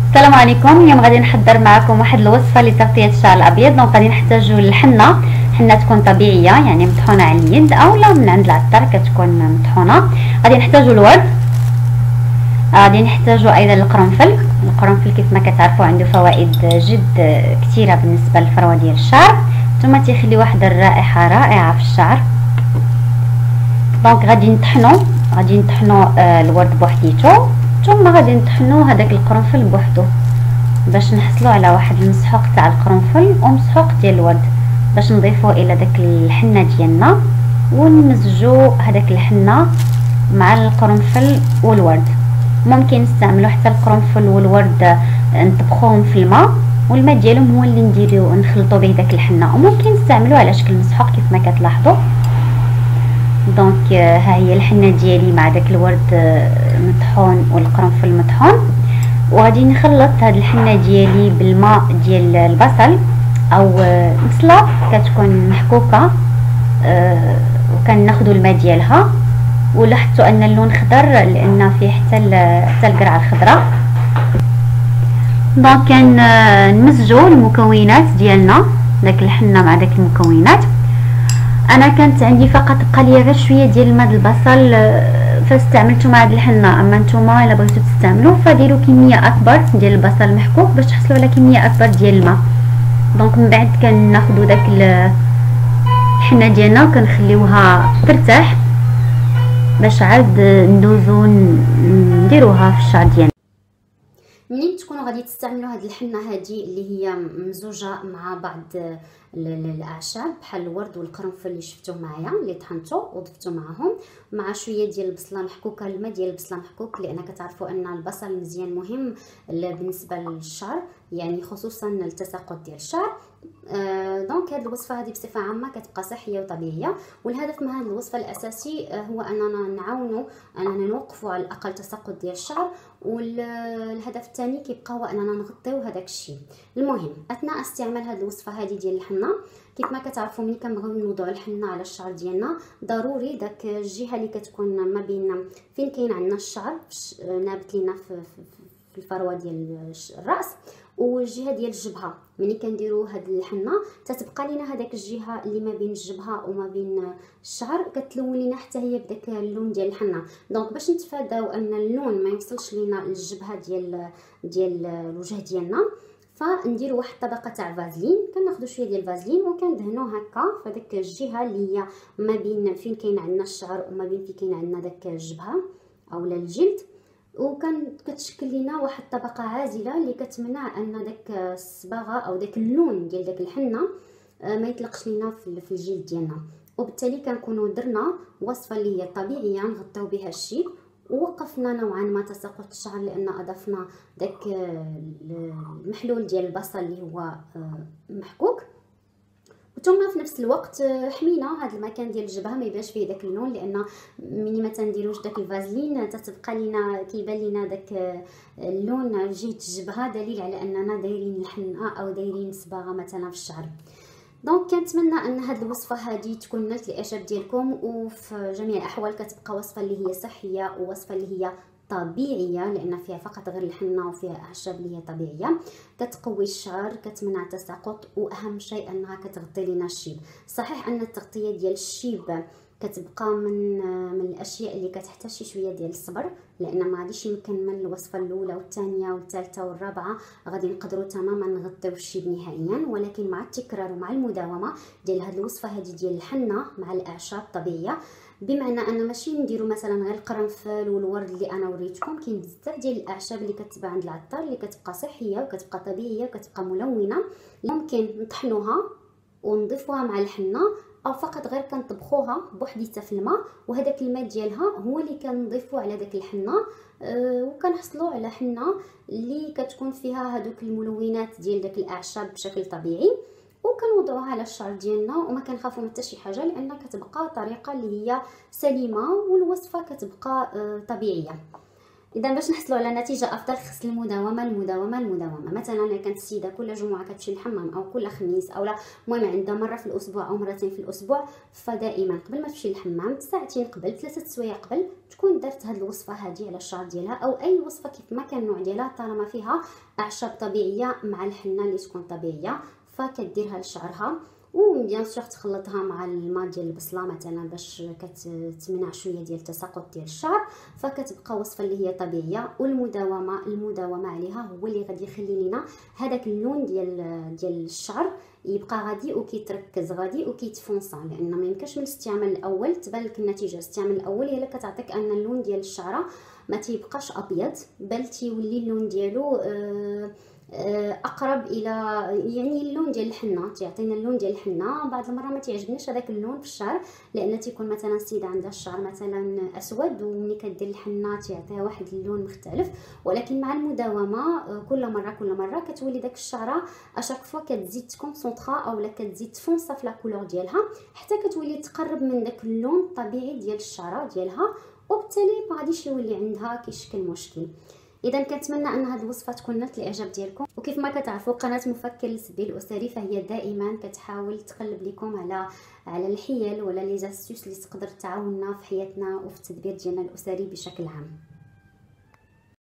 السلام عليكم. اليوم غادي نحضر معكم واحد الوصفه لتغطيه الشعر الابيض. دونك غادي نحتاجوا الحنه تكون طبيعيه يعني مطحونه على اليد اولا من عند العطار كتكون مطحونه. غادي نحتاجوا الورد، غادي نحتاجوا ايضا القرنفل كيف ما كتعرفوا عنده فوائد جد كثيره بالنسبه للفروه ديال الشعر، ثم تيخلي واحد الرائحه رائعه في الشعر. دونك غادي نطحنوا الورد بوحديتو، ثم غادي نطحنوا هذاك القرنفل بوحدو باش نحصلوا على واحد المسحوق تاع القرنفل ومسحوق ديال الورد باش نضيفوه الى داك الحنه ديالنا ونمزجوا هذاك الحنه مع القرنفل والورد. ممكن نستعملوا حتى القرنفل والورد نطبخوهم في الماء والماء ديالهم هو اللي نديرو نخلطوا به داك الحنه، وممكن نستعملوه على شكل مسحوق كيف ما كتلاحظوا. دونك ها هي الحنه ديالي مع داك الورد مطحون والقرنفل مطحون، وغادي نخلط هاد الحنه ديالي بالماء ديال البصل او بصله كتكون محكوكه، وكناخذوا الماء ديالها. ولاحظتوا ان اللون خضر لان فيه حتى القرعه الخضراء. دونك كنمزجوا المكونات ديالنا داك الحنه مع داك المكونات. انا كانت عندي فقط قليه غير شويه ديال الماء البصل فاستعملته مع هاد الحنه، اما نتوما الا بغيتو تستعملوا فديروا كميه اكبر ديال البصل محكوك باش تحصلوا على كميه اكبر ديال الماء. دونك من بعد كناخذوا داك الحنه ديالنا وكنخليوها ترتاح باش عاد ندوزو نديروها في الشعر ديالنا. منين تكونوا غادي تستعملوا هاد الحنه هذه اللي هي ممزوجه مع بعض الاعشاب بحال الورد والقرنفل اللي شفتوه معايا اللي طحنته وضفتو معاهم مع شويه ديال البصله محكوكه، الماء ديال البصله محكوك لان كتعرفوا ان البصل مزيان مهم بالنسبه للشعر، يعني خصوصا التساقط ديال الشعر. دونك هذه الوصفه هذه بصفه عامه كتبقى صحيه وطبيعيه، والهدف من هذه الوصفه الاساسي هو اننا نعاونوا اننا نوقفوا على الاقل تساقط ديال الشعر، والهدف الثاني كيبقى هو اننا نغطيو هذاك الشيء. المهم اثناء استعمال هذه الوصفه هذه ديال الحنه كيف ما كتعرفوا ملي كنبغيو نوضعوا الحنه على الشعر ديالنا ضروري داك الجهه اللي كتكون ما بين فين كاين عندنا الشعر نابت لينا في الفروه ديال الراس والجهه ديال الجبهه، ملي كنديروا هاد الحنه تتبقى لينا هذاك الجهه اللي ما بين الجبهه وما بين الشعر كتلون لينا حتى هي بداك اللون ديال الحنه. دونك باش نتفاداو ان اللون ما يوصلش لينا للجبهه ديال الوجه ديالنا فنديروا واحد الطبقه تاع فازلين، كناخذوا شويه ديال الفازلين وكندهنوه هكا فداك الجهه اللي هي ما بين فين كاين عندنا الشعر وما بين فين كاين عندنا داك الجبهه اولا الجلد، كتشكل لينا واحد الطبقه عازله اللي كتمنع ان داك الصباغه او داك اللون ديال داك الحنه ما يطلقش لينا في الجلد ديالنا، وبالتالي كنكونوا درنا وصفه اللي هي طبيعيه نغطيو بها الشيب ووقفنا نوعا ما تساقط الشعر لان اضفنا داك المحلول ديال البصل اللي هو محكوك، ثم في نفس الوقت حمينا هذا المكان ديال الجبهه ما يبانش فيه داك اللون لان ملي ما تنديروش داك الفازلين تتبقى لينا كيبان لينا داك اللون جهه الجبهه، دليل على اننا دايرين الحنه او دايرين صباغه مثلا في الشعر. دونك كنتمنى ان هذه الوصفه هذه تكون نالت الاعجاب ديالكم، وفي جميع الاحوال كتبقى وصفه اللي هي صحيه ووصفه اللي هي طبيعيه لان فيها فقط غير الحنه وفيها اعشاب اللي هي طبيعيه كتقوي الشعر كتمنع التساقط، واهم شيء انها كتغطي لنا الشيب. صحيح ان التغطيه ديال الشيب كتبقى من الاشياء اللي كتحتاج شويه ديال الصبر لان ما غاديش يمكن من الوصفه الاولى والثانيه والثالثه والرابعه غادي نقدروا تماما نغطيو الشيب نهائيا، ولكن مع التكرار ومع المداومه ديال هذه الوصفه هذه ديال الحنه مع الاعشاب الطبيعيه، بمعنى ان ماشي نديروا مثلا غير القرنفل والورد اللي انا وريتكم، كاين بزاف ديال الاعشاب اللي كتباع عند العطار اللي كتبقى صحيه وكتبقى طبيعيه وكتبقى ملونه، ممكن نطحنوها ونضيفوها مع الحنه او فقط غير كنطبخوها بوحديتها في الماء وهذاك الماء ديالها هو اللي كنضيفوه على داك الحنه وكنحصلوا على حنه اللي كتكون فيها هذوك الملونات ديال داك الاعشاب بشكل طبيعي، وكنوضعوها على الشعر ديالنا وما كنخافوا من حتى شي حاجه لان كتبقى طريقه اللي هي سليمه والوصفه كتبقى طبيعيه. اذا باش نحصلوا على نتيجه افضل خص المداومه المداومه المداومه. مثلا انا كانت السيده كل جمعه كتمشي للحمام او كل خميس او لا المهم عندها مره في الاسبوع او مرتين في الاسبوع، فدائما قبل ما تمشي للحمام ساعتين قبل 3 سوايع قبل تكون دارت هذه الوصفه هذه على الشعر ديالها، او اي وصفه كيف ما كان النوع ديالها طالما فيها اعشاب طبيعيه مع الحنه اللي تكون طبيعيه، فكديرها لشعرها. وبيان سور تخلطها مع الماء ديال البصله مثلا باش كتمنع شويه ديال التساقط ديال الشعر، فكتبقى وصفه اللي هي طبيعيه. والمداومه عليها هو اللي غادي يخلي لنا هذاك اللون ديال الشعر يبقى غادي وكيتركز غادي وكيتفونصا، لان ما يمكنش من الاستعمال الاول تبان لك النتيجه. الاستعمال الاول هي اللي كتعطيك ان اللون ديال الشعره ما تيبقاش ابيض بل تيولي اللون ديالو اقرب الى يعني اللون ديال الحنه، تيعطينا اللون ديال الحنه. بعض المره ما تيعجبنيش هذاك اللون في الشعر لان تيكون مثلا السيده عندها الشعر مثلا اسود وملي كدير الحنه تيعطيها واحد اللون مختلف، ولكن مع المداومه كل مره كتولي داك الشعره اشاك فوا كتزيد تكونسونطرا اولا كتزيد تفونصا في لا كولور ديالها حتى كتولي تقرب من داك اللون الطبيعي ديال الشعره ديالها، وبالتالي ما غاديش يولي عندها كيشكل مشكل. اذا كنتمنى ان هذه الوصفه تكون نالت الاعجاب ديالكم. وكيف ما كتعرفوا قناه مفكر للسبيل الاسري فهي دائما كتحاول تقلب لكم على الحيل ولا لي زاستيس اللي تقدر تعاوننا في حياتنا وفي التدبير ديالنا الاسري بشكل عام.